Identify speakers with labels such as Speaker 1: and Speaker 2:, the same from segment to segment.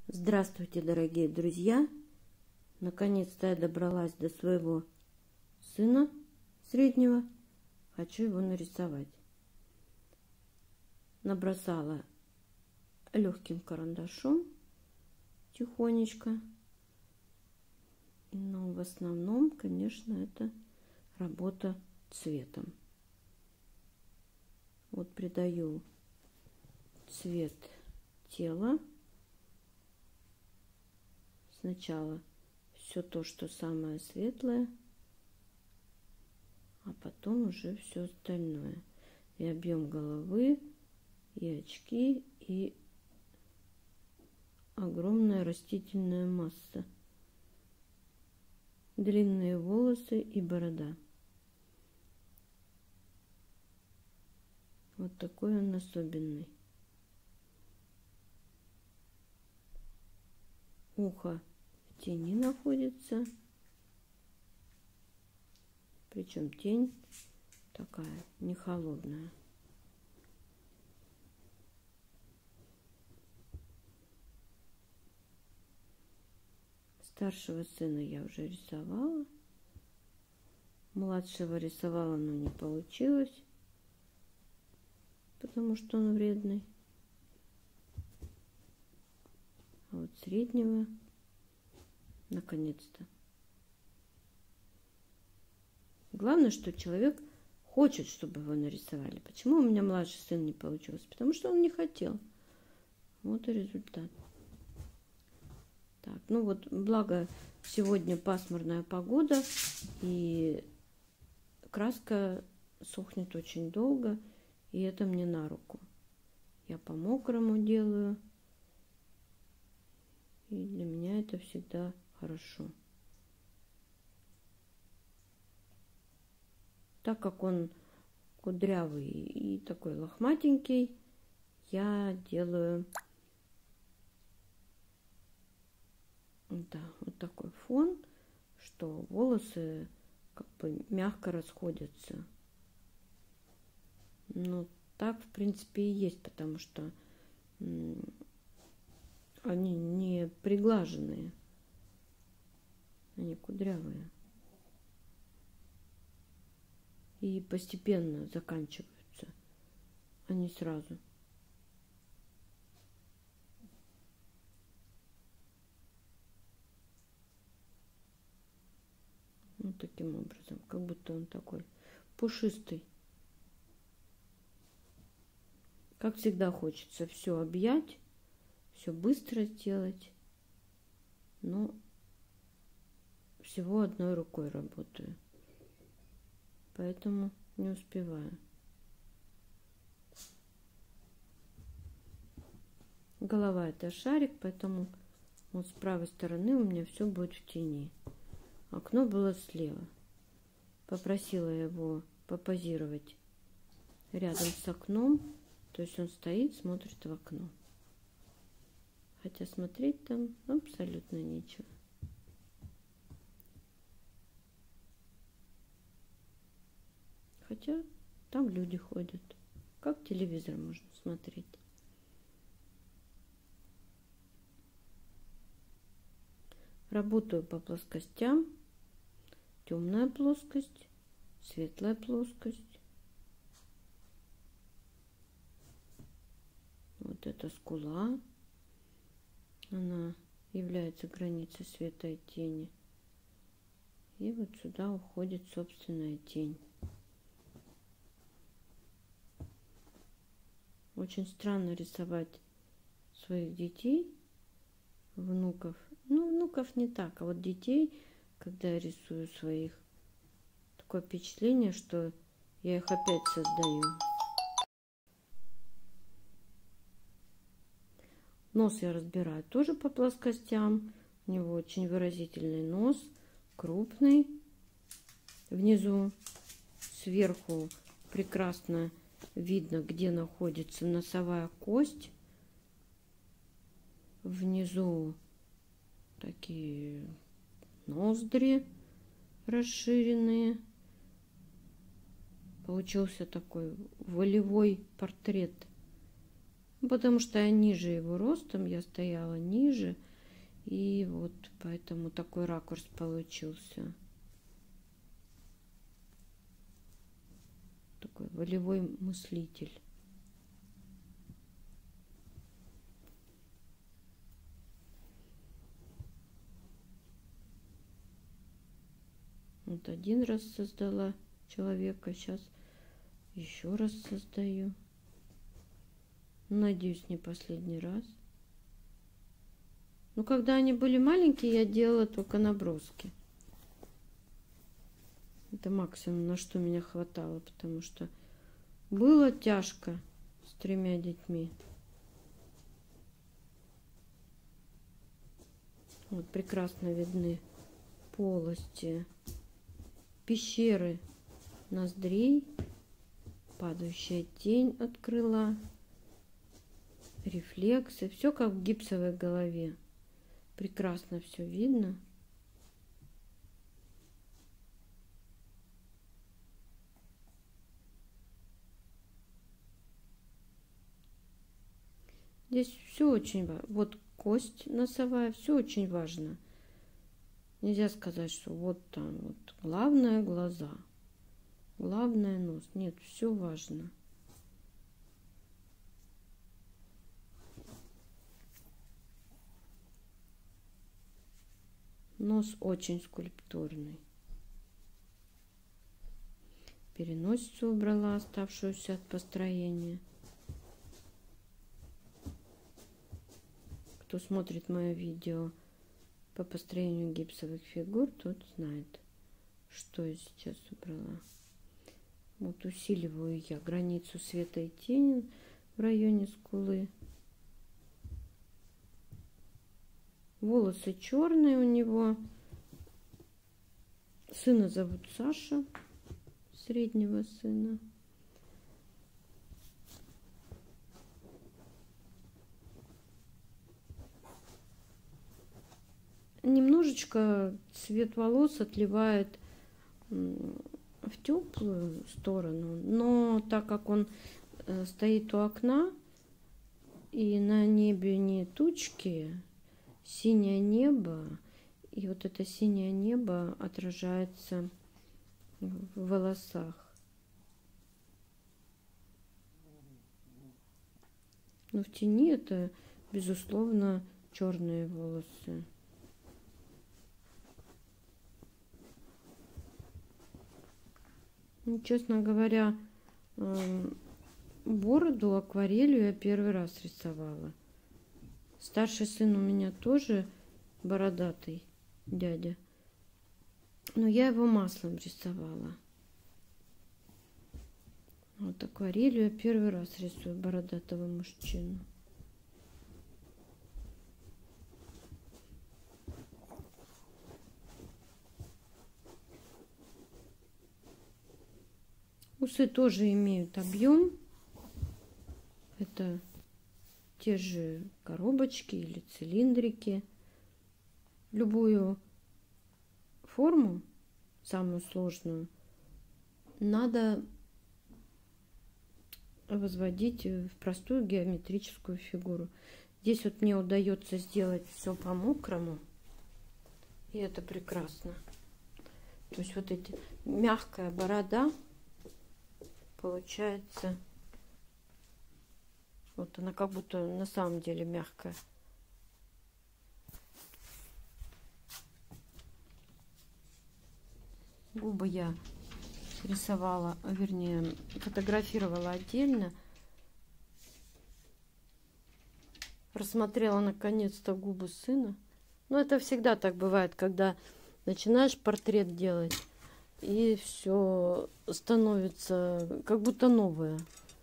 Speaker 1: Здравствуйте, дорогие друзья! Наконец-то я добралась до своего сына среднего. Хочу его нарисовать. Набросала легким карандашом тихонечко. Но в основном, конечно, это работа цветом. Вот придаю цвет тела. Сначала все то, что самое светлое, а потом уже все остальное. И объем головы, и очки, и огромная растительная масса. Длинные волосы и борода. Вот такой он особенный. Ухо в тени находится. Причем тень такая не холодная. Старшего сына я уже рисовала. Младшего рисовала, но не получилось, потому что он вредный. А вот среднего наконец-то. Главное, что человек хочет, чтобы его нарисовали. Почему у меня младший сын не получился? Потому что он не хотел. Вот и результат. Так, ну вот, благо сегодня пасмурная погода, и краска сохнет очень долго, и это мне на руку. Я по-мокрому делаю, и для меня это всегда хорошо. Так как он кудрявый и такой лохматенький, я делаю вот такой фон, что волосы как бы мягко расходятся. Ну, так в принципе и есть, потому что они не приглаженные, они кудрявые. И постепенно заканчиваются, а не сразу. Вот таким образом, как будто он такой пушистый. Как всегда хочется все объять, все быстро сделать, но всего одной рукой работаю, поэтому не успеваю. Голова это шарик, поэтому вот с правой стороны у меня все будет в тени. Окно было слева. Попросила его попозировать рядом с окном. То есть он стоит, смотрит в окно. Хотя смотреть там абсолютно нечего. Хотя там люди ходят. Как телевизор можно смотреть. Работаю по плоскостям. Темная плоскость, светлая плоскость. Вот эта скула. Она является границей света и тени. И вот сюда уходит собственная тень. Очень странно рисовать своих детей, внуков. Ну, внуков не так, а вот детей, когда я рисую своих, такое впечатление, что я их опять создаю. Нос я разбираю тоже по плоскостям. У него очень выразительный нос, крупный. Внизу, сверху прекрасно видно, где находится носовая кость. Внизу такие ноздри расширенные. Получился такой волевой портрет Потому что я ниже его ростом, я стояла ниже. И вот поэтому такой ракурс получился. Такой волевой мыслитель. Вот один раз создала человека, сейчас еще раз создаю. Надеюсь, не последний раз. Но когда они были маленькие, я делала только наброски. Это максимум, на что меня хватало, потому что было тяжко с 3 детьми. Вот прекрасно видны полости, пещеры ноздрей, падающая тень от крыла, рефлексы. Все как в гипсовой голове. Прекрасно все видно. Здесь все очень важно. Вот кость носовая, все очень важно. Нельзя сказать, что вот там вот главное глаза, главное нос. Нет, все важно. Нос очень скульптурный. Переносицу убрала, оставшуюся от построения. Кто смотрит мое видео по построению гипсовых фигур, тот знает, что я сейчас убрала. Вот усиливаю я границу света и тени в районе скулы. Волосы черные у него. Сына зовут Саша, среднего сына. Немножечко цвет волос отливает в теплую сторону, но так как он стоит у окна и на небе не тучки, синее небо, и вот это синее небо отражается в волосах. Но в тени это, безусловно, черные волосы. Ну, честно говоря, бороду акварелью я первый раз рисовала. Старший сын у меня тоже бородатый дядя, но я его маслом рисовала. Вот акварелью я первый раз рисую бородатого мужчину. Усы тоже имеют объем. Это те же коробочки или цилиндрики. Любую форму, самую сложную, надо возводить в простую геометрическую фигуру. Здесь вот мне удается сделать все по-мокрому, и это прекрасно. То есть вот эти мягкая борода получается, вот она как будто на самом деле мягкая. Губы я рисовала, вернее, фотографировала отдельно. Рассмотрела наконец-то губы сына. Но это всегда так бывает, когда начинаешь портрет делать, и все становится как будто новое.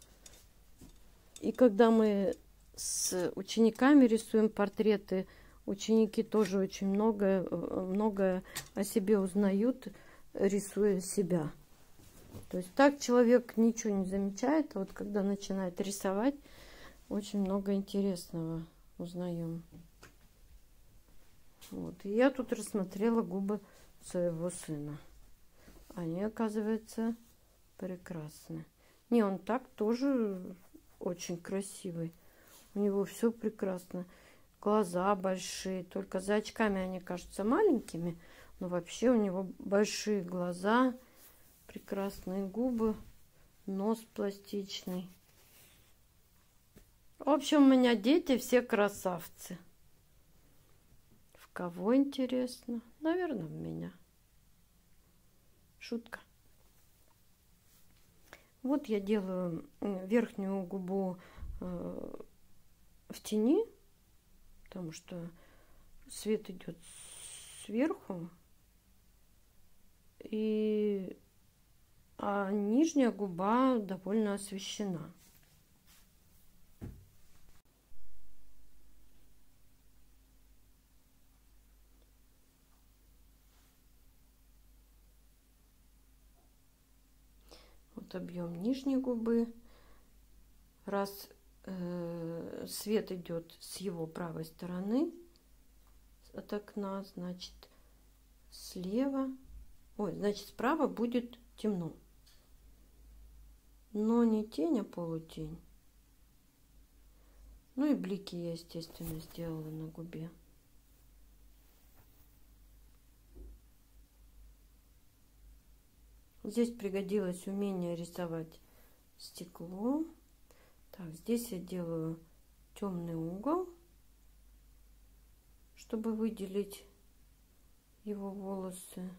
Speaker 1: И когда мы с учениками рисуем портреты, ученики тоже очень многое о себе узнают, рисуя себя. То есть так человек ничего не замечает, а вот когда начинает рисовать, очень много интересного узнаем. Вот. И я тут рассмотрела губы своего сына. Они, оказывается, прекрасны. Не, он так тоже очень красивый. У него все прекрасно. Глаза большие, только за очками они кажутся маленькими, но вообще у него большие глаза, прекрасные губы, нос пластичный. В общем, у меня дети все красавцы. В кого, интересно? Наверное, в меня. Шутка. Вот я делаю верхнюю губу в тени, потому что свет идет сверху, а нижняя губа довольно освещена. Вот объем нижней губы. Раз свет идет с его правой стороны от окна, значит слева, значит справа будет темно. Но не тень, а полутень. Ну и блики я, естественно, сделала на губе. Здесь пригодилось умение рисовать стекло. Так, здесь я делаю темный угол, чтобы выделить его волосы.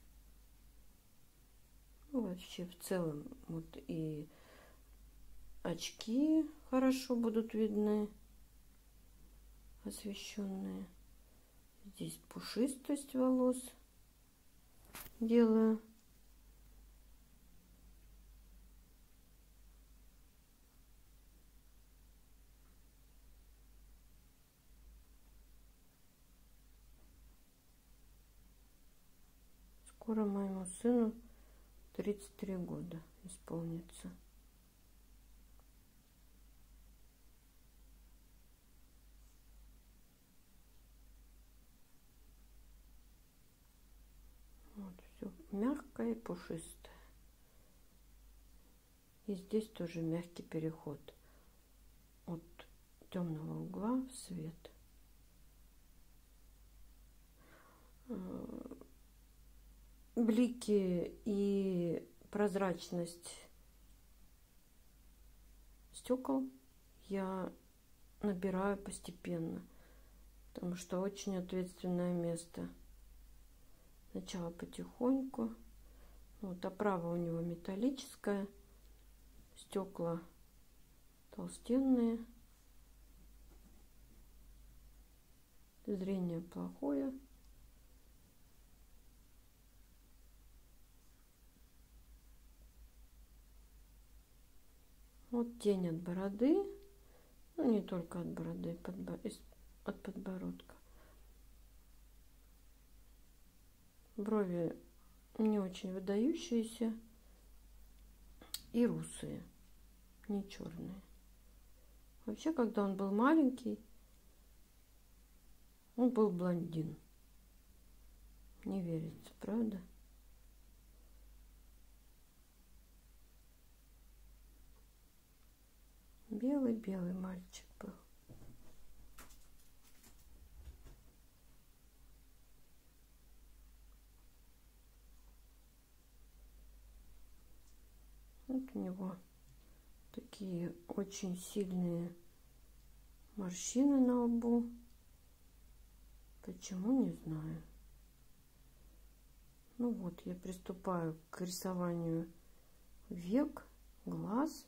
Speaker 1: Ну, вообще в целом вот и очки хорошо будут видны, освещенные. Здесь пушистость волос делаю. Скоро моему сыну 33 года исполнится. Вот все мягкое и пушистое. И здесь тоже мягкий переход от темного угла в свет. Блики и прозрачность стекол я набираю постепенно, потому что очень ответственное место. Сначала потихоньку. Вот оправа у него металлическая, стекла толстенные, зрение плохое. Вот тень от бороды, ну не только от бороды, от подбородка. Брови не очень выдающиеся и русые, не черные. Вообще, когда он был маленький, он был блондин. Не верится, правда? Белый-белый мальчик был. Вот у него такие очень сильные морщины на лбу. Почему, не знаю. Ну вот, я приступаю к рисованию век, глаз.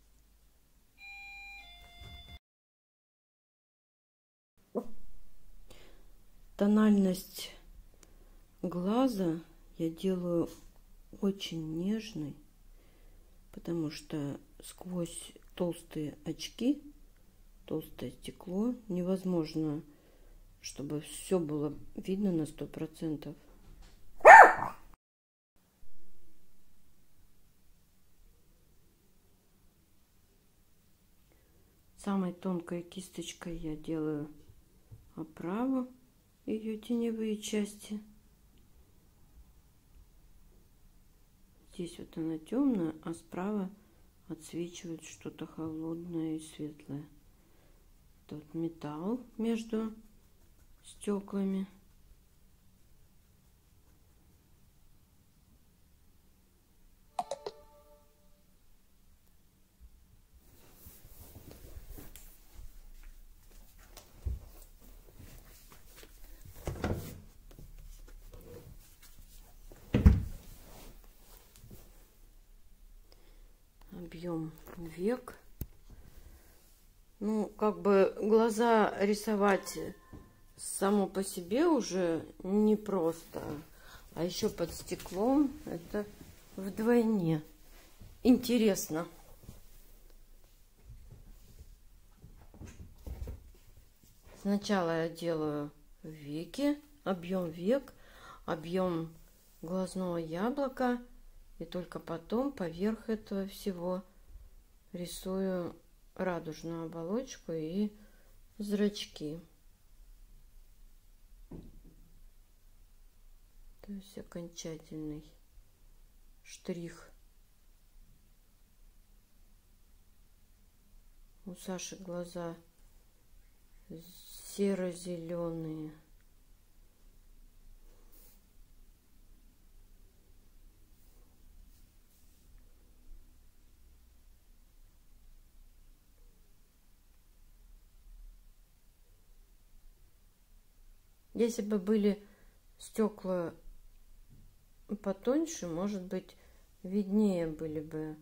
Speaker 1: Тональность глаза я делаю очень нежной, потому что сквозь толстые очки, толстое стекло, невозможно, чтобы все было видно на 100%. Самой тонкой кисточкой я делаю оправу, ее теневые части. Здесь вот она темная, а справа отсвечивает что-то холодное и светлое. Тут металл между стеклами. Объем век. Ну, как бы глаза рисовать само по себе уже непросто. А еще под стеклом это вдвойне интересно. Сначала я делаю веки, объем век, объем глазного яблока. И только потом поверх этого всего рисую радужную оболочку и зрачки. То есть окончательный штрих. У Саши глаза серо-зеленые. Если бы были стекла потоньше, может быть, виднее были бы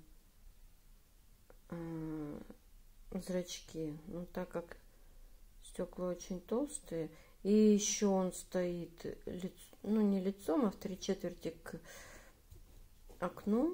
Speaker 1: зрачки. Но так как стекла очень толстые, и еще он стоит, ну не лицом, а в 3/4 к окну.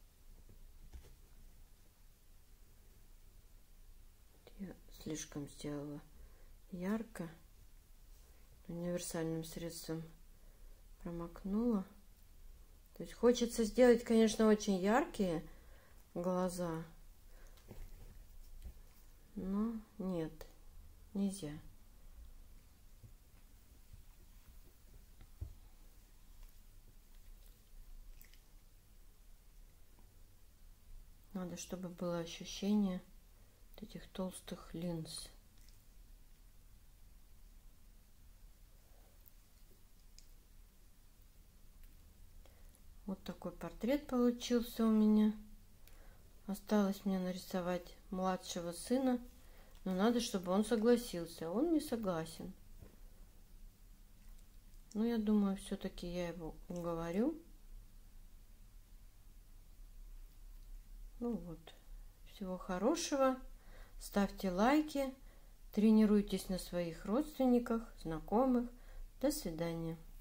Speaker 1: Я слишком сделала ярко. Универсальным средством промокнула. То есть хочется сделать, конечно, очень яркие глаза, но нет, нельзя. Надо, чтобы было ощущение вот этих толстых линз. Вот такой портрет получился у меня. Осталось мне нарисовать младшего сына, но надо, чтобы он согласился. Он не согласен. Но я думаю, все-таки я его уговорю. Ну вот. Всего хорошего. Ставьте лайки. Тренируйтесь на своих родственниках, знакомых. До свидания.